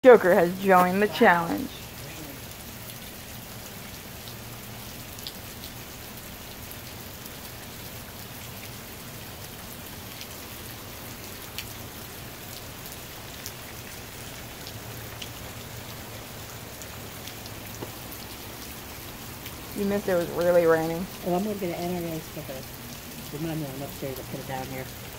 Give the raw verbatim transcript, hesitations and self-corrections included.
Joker has joined the challenge. You missed it was really raining. Oh, I'm going to get an N R A sticker. Remind me, I'm upstairs. I put it down here.